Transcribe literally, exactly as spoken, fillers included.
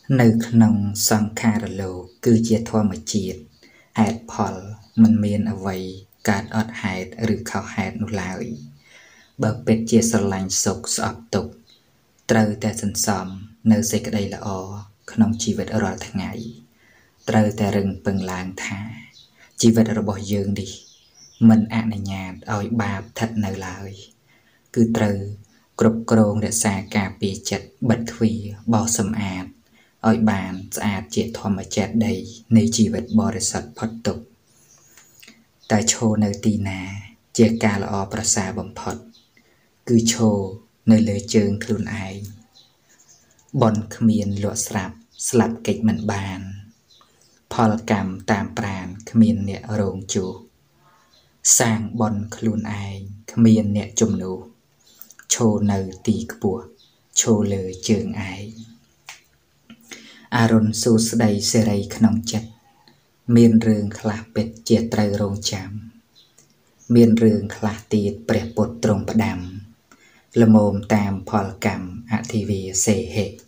នៅក្នុងសង្ខារលោកគឺជាធម្មជាតិហេតុផលមិនមានអ្វីកើតអត់ហេតុឬខុសហេតុនោះឡើយបើពិតជាស្រឡាញ់សុខស្អប់ទុក្ខត្រូវតែសន្សំនៅសេចក្តីល្អក្នុងជីវិតរាល់ថ្ងៃត្រូវតែរឹងពឹងឡើងថាជីវិតរបស់យើងនេះមិនអនុញ្ញាតឲ្យបាបស្ថិតនៅឡើយគឺត្រូវគ្រប់គ្រងរក្សាការពារចិត្តបិទទ្វារបោសសម្អាតឲ្យបានស្អាតជាធម្មចេតីនៃជីវិតបរិសុទ្ធផុតទុក្ខតែឈរនៅទីណាជាការល្អប្រសើរបំផុតគឺឈរនៅលើជើងខ្លួនឯងបនគ្មានលក់ស្រាប់ស្លាប់កិច្ចមិនបានផលកម្មតាមប្រានគ្មានអ្នករងជួសសាងបនខ្លួនឯងគ្មានអ្នកជំនួសឈរនៅទីខ្ពស់ឈរលើជើងឯងអរុនសួស្តីសេរីក្នុងចិត្តមានរឿងខ្លះពិតជាត្រូវរងចាំមានរឿងខ្លះទៀតព្រះពុទ្ធទ្រង់ផ្ដាំល្មមតាមផលកម្មអធិវាសេហិ